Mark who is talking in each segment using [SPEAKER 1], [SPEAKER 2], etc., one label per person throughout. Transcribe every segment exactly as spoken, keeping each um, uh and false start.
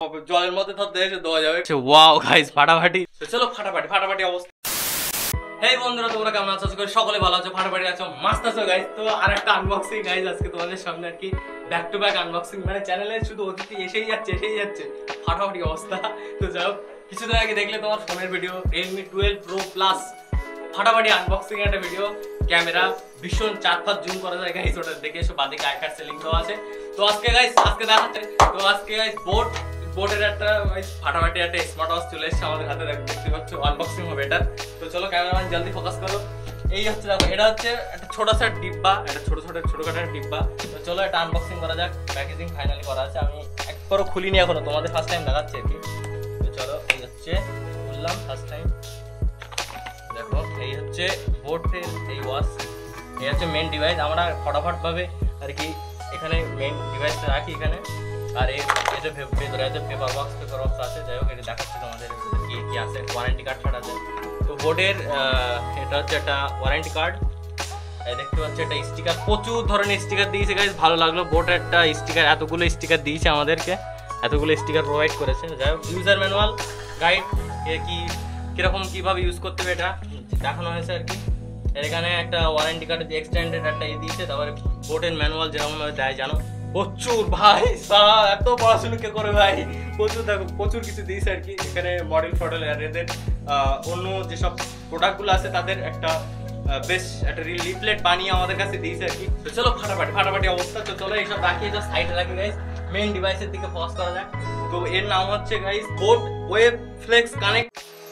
[SPEAKER 1] জলের মধ্যে ধরতে এসে দেওয়া যাবে। ওয়াও গাইস ফাটাফাটি। তো চলো ফাটাফাটি ফাটাফাটি অবস্থা। হেই বন্ধুরা, তোমরা কেমন আছো? আশা করি সকলে ভালো আছো, ফাটাফাটি আছো, মাস্ত আছো গাইস। তো আরেকটা আনবক্সিং গাইস আজকে তোমাদের সামনে আর কি, ব্যাক টু ব্যাক আনবক্সিং। মানে চ্যানেলে শুধু অতিথি এসেই যাচ্ছে এসেই যাচ্ছে ফাটাফাটি অবস্থা। তো যাই হোক, কিছুদিন আগে দেখলে তোমার ফোনের video Realme twelve pro plus ফাটাফাটি আনবক্সিং একটা ভিডিও, ক্যামেরা ভীষণ চার পাঁচ জুম করা যায় গাইস, ওটা দেখে এসে বাদিকে আইকার সেলিং দেওয়া আছে। তো আজকে গাইস আজকে দেখাচ্ছে তো আজকে গাইস বোট বোটের একটা ফাটাফাটি একটা স্মার্ট ওয়াচ চলে এসেছে আমাদের হাতে, দেখতে পাচ্ছ আনবক্সিং হবে এটা। তো চলো ক্যামেরাম্যান জলদি ফোকাস করো। এই হচ্ছে দেখো, এটা হচ্ছে একটা ছোট সার ডিব্বা, একটা ছোট ছোট ছোটখাটো ডিব্বা। তো চলো এটা আনবক্সিং করা যাক। প্যাকেজিং ফাইনালি করা আছে, আমি একবারও খুলিনি এখনো, তোমাদের ফার্স্ট টাইম দেখাচ্ছি আর কি। তো চলো এই হচ্ছে খুললাম ফার্স্ট টাইম। দেখো এই হচ্ছে বোটের এই ওয়াচ, এই হচ্ছে মেন ডিভাইস। আমরা ফটাফট ভাবে আর কি এখানে মেন ডিভাইসটা রাখি এখানে। আর এই যে ভেতরে আছে পেপার বক্স পেপার বক্স আছে। যাই হোক এটা দেখাচ্ছি তোমাদের কি কি আছে। ওয়ারেন্টি কার্ড ছাড়া আছে। তো বোর্ডের এটা হচ্ছে একটা ওয়ারেন্টি কার্ড, দেখতে পাচ্ছি একটা স্টিকার, প্রচুর ধরনের স্টিকার দিয়েছে গাইস, ভালো লাগলো। বোর্ডের একটা স্টিকার, এতগুলো স্টিকার দিয়েছে আমাদেরকে, এতগুলো স্টিকার প্রোভাইড করেছে। যাই হোক ইউজার ম্যানুয়াল গাইড, এ কি কিরকম কিভাবে ইউজ করতে হবে এটা দেখানো হয়েছে আর কি। এখানে একটা ওয়ারেন্টি কার্ডের এক্সটেন্ডেড একটা ইয়ে দিয়েছে। তারপরে বোর্ডের ম্যানুয়াল যেরকমভাবে দেয় জানো, প্রচুর ভাই এত পড়াশোনা কে করে ভাই, প্রচুর দেখো প্রচুর কিছু দিয়েছে আর কি। এখানে মডেল ফডেল আর এদের অন্য যেসব প্রোডাক্টগুলো আছে তাদের একটা বেশ একটা লিফলেট বানিয়ে আমাদের কাছে দিয়েছে আর কি। তো চলো ফাটাফাটি ফাটাফাটি অবস্থা। তো চলো এইসব রাখিয়ে যা সাইডে রাখি গাইস, মেইন ডিভাইসের দিকে ফোকাস করা যাক। তো এর নাম হচ্ছে guys boAt wave flex connect.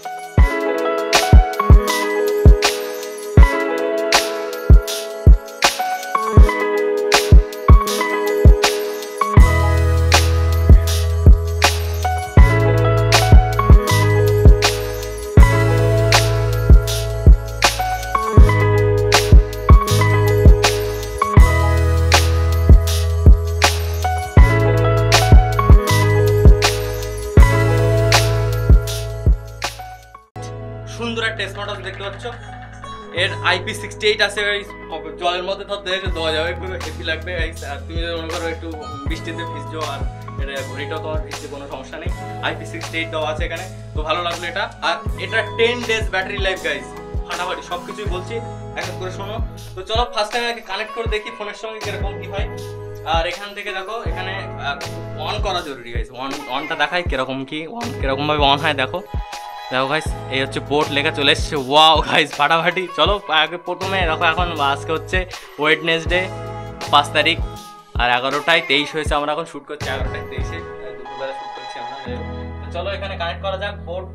[SPEAKER 1] সুন্দর একটা স্মার্ট ওয়াচ দেখতে পাচ্ছ, এর আইপি সিক্সটি এইট আছে। জলের মধ্যে ধরতে এসে দেওয়া যাবে, খুব হেভি লাগবে। আর তুমি যদি মনে করো একটু বৃষ্টিতে ভিজছো আর এটা ঘড়িটাও তোমার ভিজতে কোনো সমস্যা নেই, আইপি সিক্সটি এইট দেওয়া আছে এখানে। তো ভালো লাগলো এটা। আর এটা ten days battery life guys, ফাটাফাটি সব কিছুই বলছি এক এক করে শোনো। তো চলো ফার্স্ট টাইম আগে কানেক্ট করে দেখি ফোনের সঙ্গে কিরকম কি হয়। আর এখান থেকে দেখো এখানে অন করা জরুরি গাইস, অন অনটা দেখাই কিরকম কি অন কিরকম ভাবে অন হয়। দেখো দেখো গাইস এই হচ্ছে বোট লেখা চলে এসছে। ওয়াও গাইস ফাটাফাটি। চলো আগে প্রথমে দেখো, এখন আজকে হচ্ছে ওয়েডনেসডে পাঁচ তারিখ আর এগারোটায় তেইশ হয়েছে, আমরা এখন শ্যুট করছি এগারোটায় তেইশে, দুপুরবেলা শ্যুট করছি আমরা। চলো এখানে কানেক্ট করা যাক বোট।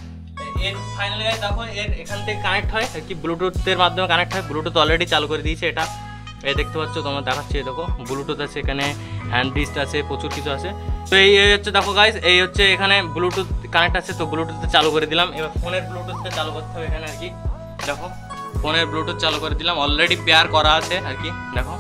[SPEAKER 1] এর ফাইনালি গাইস দেখো এর এখান থেকে কানেক্ট হয় আর কি, ব্লুটুথের মাধ্যমে কানেক্ট হয়। ব্লুটুথ অলরেডি চালু করে দিয়েছে এটা, এই দেখতে পাচ্ছ তোমার দেখাচ্ছে। দেখো ব্লুটুথ আছে এখানে, হ্যান্ড ব্রিস্ট আছে, প্রচুর কিছু আছে। তো এই হচ্ছে দেখো গাইস, এই হচ্ছে এখানে ব্লুটুথ কানেক্ট আছে। তো ব্লুটুথে চালু করে দিলাম। এবার ফোনের ব্লুটুথটা চালু করতে হবে এখানে আর কি। দেখো ফোনের ব্লুটুথ চালু করে দিলাম, অলরেডি পেয়ার করা আছে আর কি। দেখো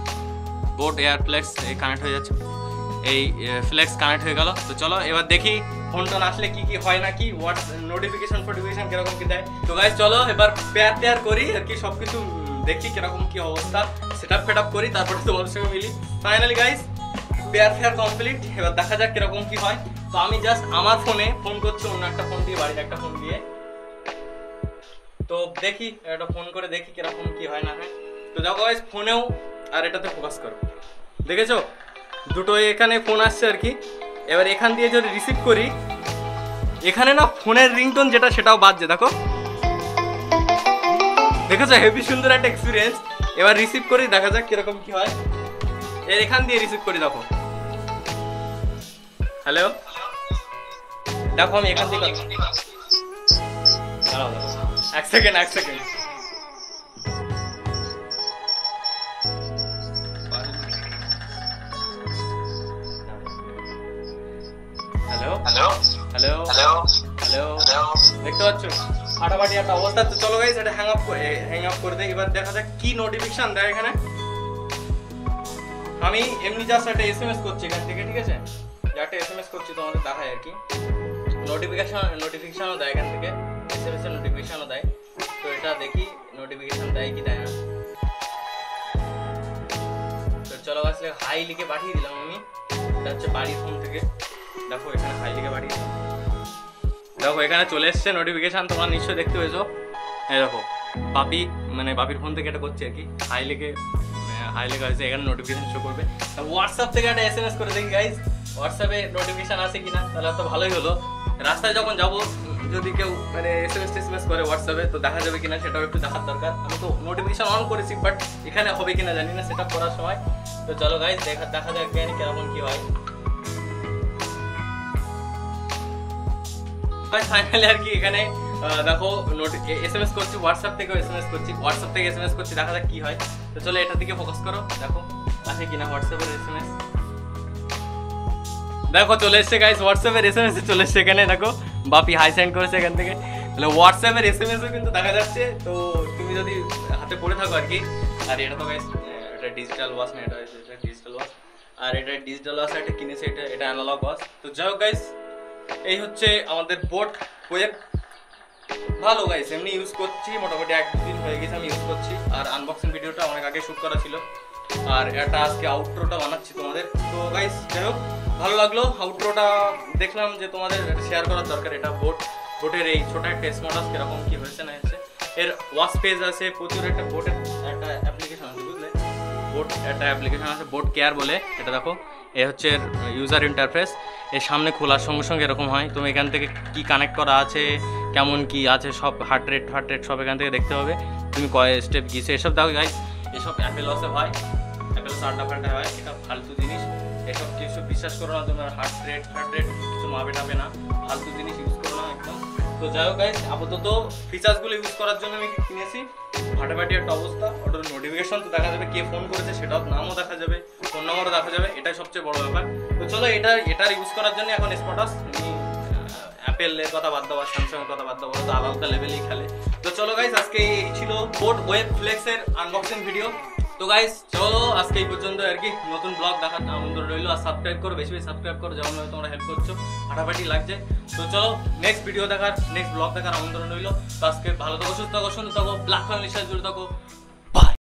[SPEAKER 1] বোট এয়ার ফ্লেক্স এই কানেক্ট হয়ে যাচ্ছে, এই ফ্লেক্স কানেক্ট হয়ে গেল। তো চলো এবার দেখি ফোনটা আসলে কি কি হয় না কি, হোয়াট নোটিফিকেশন ফোটিফিকেশন কিরকম কি দেয়। তো গাইস চলো এবার পেয়ার পেয়ার করি আর কি, সব কিছু দেখি কিরকম কি অবস্থা, সেটআপ ফেটআপ করি, তারপরে তোমাদের সঙ্গে মিলি। ফাইনালি গাইস পেয়ার ফেয়ার কমপ্লিট, এবার দেখা যাক কিরকম কি হয়। তো আমি জাস্ট আমার ফোনে ফোন করছি, অন্য একটা ফোন দিয়ে, বাড়ির একটা ফোন দিয়ে। তো দেখি এটা ফোন করে দেখি কিরকম কি হয় না হয়। তো দেখো গাইস ফোনেও আর এটাতে ফোকাস করো, দেখেছো দুটো এখানে ফোন আসছে আর কি। এবার এখান দিয়ে যদি রিসিভ করি, এখানে না ফোনের রিংটোন যেটা সেটাও বাজছে। দেখো দেখেছো হেভি সুন্দর একটা এক্সপিরিয়েন্স। এবার রিসিভ করি, দেখা যাক কিরকম কি হয়। এর এখান দিয়ে রিসিভ করি, দেখো হ্যালো, দেখো আমি এখান থেকে এক সেকেন্ড এক second hello hello hello hello hello দেখতে পাচ্ছ ফাটাফাটি একটা অবস্থা। তো চলো গাইস এটা হ্যাং আপ করে হ্যাং আপ করে দেই। এবার দেখা যাক কি নোটিফিকেশন দেয় এখানে। আমি এমনি জাস্ট একটা এসএমএস করছি এখান থেকে, ঠিক আছে, একটা এসএমএস করছি তোমাদের দেখাই আর কি। নোটিফিকেশন নোটিফিকেশনও দেয় এখান থেকে, এসএমএস এর নোটিফিকেশনও দেয়। তো এটা দেখি নোটিফিকেশন দেয় কি দেয় না। তো চলো আসলে হাই লিখে পাঠিয়ে দিলাম আমি, এটা হচ্ছে বাড়ির ফোন থেকে। দেখো এখানে হাই লিখে পাঠিয়ে, দেখো এখানে চলে এসছে নোটিফিকেশান, তোমরা নিশ্চয়ই দেখতে পেয়েছো। এই দেখো বাপি মানে বাপির ফোন থেকে এটা করছে আর কি, হাই লিখে হাই লেখা হয়েছে, এখানে নোটিফিকেশন শো করবে। হোয়াটসঅ্যাপ থেকে একটা এস এম এস করে দেখি গাইজ হোয়াটসঅ্যাপে নোটিফিকেশান আসে কিনা, তাহলে তো ভালোই হলো। রাস্তায় যখন যাবো যদি কেউ মানে এস এম এস টেস এম এস করে হোয়াটসঅ্যাপে তো দেখা যাবে কিনা সেটাও একটু দেখার দরকার। আমি তো নোটিফিকেশান অন করেছি, বাট এখানে হবে কিনা জানি না সেটা করার সময়। তো চলো গাইজ দেখা দেখা যাক কেমন কি হয়। ফাইনালি আর কি এখানে দেখো এস এম এস করছি, হোয়াটসঅ্যাপ থেকেও এস এম এস করছি, হোয়াটসঅ্যাপ থেকে এস এম এস করছি, দেখা যাক কি হয়। তো চলো এটার দিকে ফোকাস করো, দেখো আছে কিনা হোয়াটসঅ্যাপের এস এম এস। দেখো চলে এসছে গাইস হোয়াটসঅ্যাপের এস এম এস চলে এসছে এখানে, দেখো বাপি হাই সেন্ড করেছে এখান থেকে। তাহলে হোয়াটসঅ্যাপের এস এম এসও কিন্তু দেখা যাচ্ছে। তো তুমি যদি হাতে পড়ে থাকো আর কি, আর এটা তো গাইস এটা ডিজিটাল ওয়াচ না, এটা ডিজিটাল ওয়াচ, আর এটা ডিজিটাল ওয়াচ এটা কিনেছে, এটা এটা অ্যানালগ ওয়াচ। তো যাই হোক গাইস এই হচ্ছে আমাদের বোট ওয়েব, ভালো গাইস এমনি ইউজ করছি, মোটামুটি এক দিন হয়ে গেছে আমি ইউজ করছি। আর আনবক্সিং ভিডিওটা অনেক আগে শ্যুট করা ছিল, আর এটা আজকে আউটরোটা বানাচ্ছি তোমাদের। তো গাইস যাই হোক ভালো লাগলো আউটরোটা, দেখলাম যে তোমাদের শেয়ার করার দরকার। এটা বোট বোটের এই ছোটো একটা স্মার্ট কিরকম কি হয়েছে না হয়েছে, এর ওয়াচ পেজ আছে প্রচুর, একটা বোটের একটা অ্যাপ্লিকেশন আছে বুঝলে, বোট একটা অ্যাপ্লিকেশন আছে বোট কেয়ার বলে। এটা দেখো এ হচ্ছে ইউজার ইন্টারফেস, এর সামনে খোলার সঙ্গে সঙ্গে এরকম হয়। তুমি এখান থেকে কি কানেক্ট করা আছে, কেমন কি আছে সব, হার্ট রেট হার্ট রেট সব এখান থেকে দেখতে হবে, তুমি কয় স্টেপ গিয়েছে এসব দেখো গাইস। এসব অ্যাপেল ওয়াচে হয়, অ্যাপেল ওয়াচ আড্ডা ফাড্ডা হয়, এটা ফালতু জিনিস, এসব কিছু বিশ্বাস করো না। তোমার হার্ট রেট হার্ট রেট কিছু মাপে টাপে না, ফালতু জিনিস ইউজ করো না একদম। তো যাই হোক গাইস আপাতত ফিচার্সগুলো ইউজ করার জন্য আমি কিনেছি। ফাটাফাটি একটা অবস্থা, ওটার নোটিফিকেশন তো দেখা যাবে, কে ফোন করেছে সেটাও নামও দেখা যাবে, ফোন নাম্বারও দেখা যাবে, এটাই সবচেয়ে বড় ব্যাপার। তো চলো এটা এটার ইউজ করার জন্য এখন স্পটাস, অ্যাপেলের কথা বাদ দেওয়া, স্যামসাংয়ের কথা বাদ দেওয়া, তো আলাদা লেভেলেই খেলে। তো চলো গাইস আজকে এই ছিল বোট ওয়েব ফ্লেক্সের আনবক্সিং ভিডিও। তো গাইস চলো আজকে এই পর্যন্ত আর কি, নতুন ব্লগ দেখার আমন্ত্রণ রইলো। আর সাবস্ক্রাইব করো, বেশি বেশি সাবস্ক্রাইব করো, যেমন তোমরা হেল্প করছো, ফাটাফাটি লাগছে। তো চলো নেক্সট ভিডিও দেখার, নেক্সট ব্লগ দেখার আমন্ত্রণ রইলো। তো আজকে ভালো থাকো, সুস্থ থাকো, সুন্দর থাকো, ব্ল্যাক ফ্যামিলির সাথে জুড়ে থাকো।